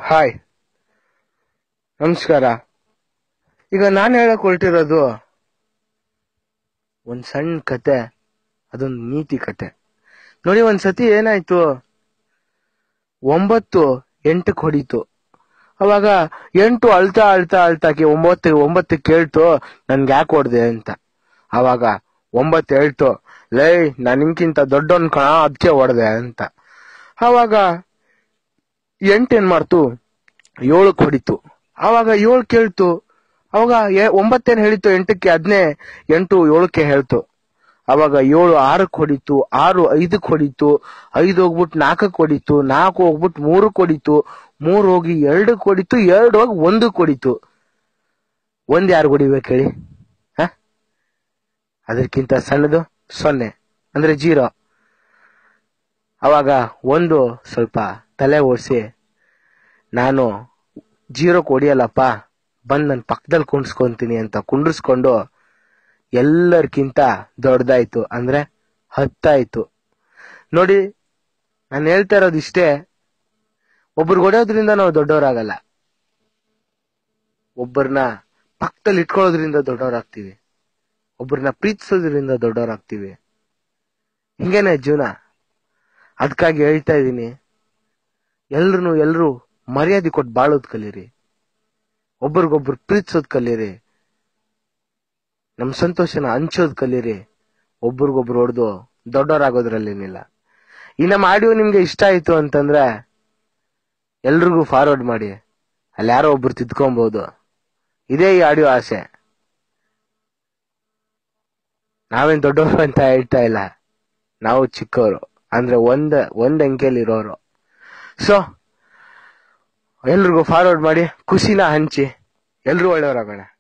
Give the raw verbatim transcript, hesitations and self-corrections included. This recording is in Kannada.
ಹಾಯ್, ನಮಸ್ಕಾರ. ಈಗ ನಾನು ಹೇಳಕ್ ಹೊರಟಿರೋದು ಒಂದ್ ಸಣ್ಣ ಕತೆ, ಅದೊಂದು ನೀತಿ ಕತೆ. ನೋಡಿ, ಒಂದ್ಸತಿ ಏನಾಯ್ತು, ಒಂಬತ್ತು ಎಂಟಕ್ಕೆ ಹೊಡಿತು. ಅವಾಗ ಎಂಟು ಅಳ್ತಾ ಅಳ್ತಾ ಅಳ್ತಾಕಿ ಒಂಬತ್ತು ಒಂಬತ್ತಕ್ಕೆ ಕೇಳ್ತು, ನನ್ಗೆ ಯಾಕೆ ಹೊಡ್ದೆ ಅಂತ. ಅವಾಗ ಒಂಬತ್ತು ಹೇಳ್ತು, ಲೈ ನಾನು ನಿಮ್ಗಿಂತ ದೊಡ್ಡವನ್ ಕಣ, ಅದಕ್ಕೆ ಹೊಡ್ದೆ ಅಂತ. ಅವಾಗ ಎಂಟೇನ್ ಮಾಡ್ತು, ಏಳಕ್ಕೆ ಹೊಡಿತು. ಅವಾಗ ಏಳು ಕೇಳ್ತು. ಅವಾಗ ಒಂಬತ್ತೇನ್ ಹೇಳಿತು ಎಂಟಕ್ಕೆ, ಅದನ್ನೇ ಎಂಟು ಏಳಕ್ಕೆ ಹೇಳ್ತು. ಅವಾಗ ಏಳು ಆರಕ್ಕೆ ಹೊಡಿತು, ಆರು ಐದಕ್ಕೆ ಹೊಡಿತು, ಐದು ಹೋಗ್ಬಿಟ್ಟು ನಾಲ್ಕಕ್ಕೆ ಹೊಡಿತು, ನಾಲ್ಕು ಹೋಗ್ಬಿಟ್ಟು ಮೂರಕ್ಕೆ ಹೊಡಿತು, ಮೂರು ಹೋಗಿ ಎರಡಕ್ಕೆ ಹೊಡಿತು, ಎರಡು ಹೋಗಿ ಒಂದಕ್ಕೆ ಹೊಡಿತು. ಒಂದ್ ಯಾರು ಹೊಡಿಬೇಕು ಹೇಳಿ? ಹ ಅದಕ್ಕಿಂತ ಸಣ್ಣದು ಸೊನ್ನೆ ಅಂದ್ರೆ ಜೀರೋ. ಅವಾಗ ಒಂದು ಸ್ವಲ್ಪ ತಲೆ ಓಡಿಸಿ, ನಾನು ಜೀರೋಕ್ಕೆ ಹೊಡಿಯಲ್ಲಪ್ಪ, ಬಂದ್ ನನ್ನ ಪಕ್ಕದಲ್ಲಿ ಕುಂಡ್ಸ್ಕೊಂತೀನಿ ಅಂತ ಕುಂಡ್ರಿಸ್ಕೊಂಡು ಎಲ್ಲರಿಗಿಂತ ದೊಡ್ಡದಾಯ್ತು, ಅಂದ್ರೆ ಹತ್ತಾಯ್ತು. ನೋಡಿ, ನಾನು ಹೇಳ್ತಾ ಇರೋದು ಇಷ್ಟೇ, ಒಬ್ರಿಗೆ ಹೊಡೆಯೋದ್ರಿಂದ ನಾವು ದೊಡ್ಡವರಾಗಲ್ಲ, ಒಬ್ಬರನ್ನ ಪಕ್ಕದಲ್ಲಿ ಇಟ್ಕೊಳ್ಳೋದ್ರಿಂದ ದೊಡ್ಡವರಾಗ್ತೀವಿ, ಒಬ್ಬರನ್ನ ಪ್ರೀತಿಸೋದ್ರಿಂದ ದೊಡ್ಡವರಾಗ್ತೀವಿ. ಹಿಂಗೇನೆ ಜೀವನ. ಅದಕ್ಕಾಗಿ ಹೇಳ್ತಾ ಇದ್ದೀನಿ, ಎಲ್ರು ಎಲ್ರು ಮರ್ಯಾದೆ ಕೊಟ್ಟು ಬಾಳೋದ್ ಕಲೀರಿ, ಒಬ್ರಿಗೊಬ್ರು ಪ್ರೀತಿಸೋದ್ ಕಲೀರಿ, ನಮ್ ಸಂತೋಷನ ಹಂಚೋದ್ ಕಲೀರಿ. ಒಬ್ರಿಗೊಬ್ರು ಹೊಡೆದು ದೊಡ್ಡವರಾಗೋದ್ರಲ್ಲೇನಿಲ್ಲ. ಈ ನಮ್ಮ ಆಡಿಯೋ ನಿಮ್ಗೆ ಇಷ್ಟ ಆಯ್ತು ಅಂತಂದ್ರೆ ಎಲ್ರಿಗೂ ಫಾರ್ವರ್ಡ್ ಮಾಡಿ, ಅಲ್ಲಿ ಯಾರೋ ಒಬ್ರು ತಿದ್ಕೊಬಹುದು. ಇದೇ ಈ ಆಡಿಯೋ ಆಸೆ. ನಾವೇನ್ ದೊಡ್ಡವರು ಅಂತ ಹೇಳ್ತಾ ಇಲ್ಲ, ನಾವು ಚಿಕ್ಕವರು, ಅಂದ್ರೆ ಒಂದ್ ಒಂದ್ ಅಂಕೆಯಲ್ಲಿ ಇರೋರು. ಸೊ ಎಲ್ರಿಗೂ ಫಾರ್ವರ್ಡ್ ಮಾಡಿ, ಖುಷಿನ ಹಂಚಿ, ಎಲ್ರೂ ಒಳ್ಳೆಯವರಾಗೋಣ.